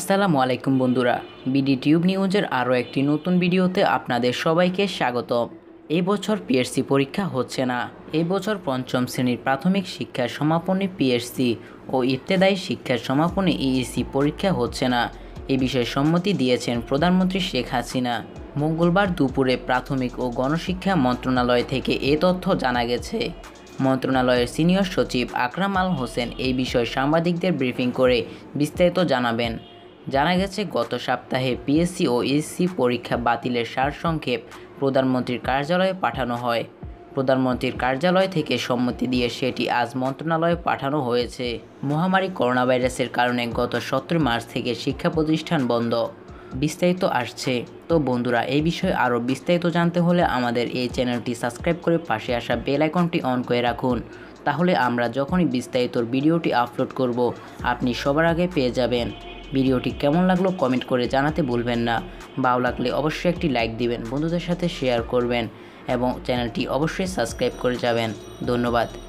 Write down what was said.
আসসালামু আলাইকুম বন্ধুরা, বিডি টিউব নিউজের আরও একটি নতুন ভিডিওতে আপনাদের সবাইকে স্বাগত। এই বছর পিএসসি পরীক্ষা হচ্ছে না। এই বছর পঞ্চম শ্রেণীর প্রাথমিক শিক্ষার সমাপনী পিএসসি ও ইবতেদায়ী শিক্ষার সমাপনী ইইসি পরীক্ষা হচ্ছে না। এ বিষয়ে সম্মতি দিয়েছেন প্রধানমন্ত্রী শেখ হাসিনা। মঙ্গলবার দুপুরে প্রাথমিক ও গণশিক্ষা মন্ত্রণালয় থেকে এ তথ্য জানা গেছে। মন্ত্রণালয়ের সিনিয়র সচিব আকরাম আল হোসেন এই বিষয়ে সাংবাদিকদের ব্রিফিং করে বিস্তারিত জানাবেন। জানা গেছে, গত সপ্তাহে পিএসসি ও ইসি পরীক্ষা বাতিলের সারসংক্ষেপ প্রধানমন্ত্রীর কার্যালয়ে পাঠানো হয়। প্রধানমন্ত্রীর কার্যালয় থেকে সম্মতি দিয়ে সেটি আজ মন্ত্রণালয়ে পাঠানো হয়েছে। মহামারী করোনা ভাইরাসের কারণে গত 17 মার্চ থেকে শিক্ষা প্রতিষ্ঠান বন্ধ। বিস্তারিত আসছে। তো বন্ধুরা, এই বিষয়ে আরও বিস্তারিত জানতে হলে আমাদের এই চ্যানেলটি সাবস্ক্রাইব করে পাশে আসা বেল আইকনটি অন করে রাখুন। তাহলে আমরা যখনই বিস্তারিত ভিডিওটি আপলোড করব আপনি সবার আগে পেয়ে যাবেন। ভিডিওটি কেমন লাগলো কমেন্ট করে জানাতে ভুলবেন না। ভালো লাগলে অবশ্যই একটি লাইক দিবেন, বন্ধুদের সাথে শেয়ার করবেন এবং চ্যানেলটি অবশ্যই সাবস্ক্রাইব করে যাবেন। ধন্যবাদ।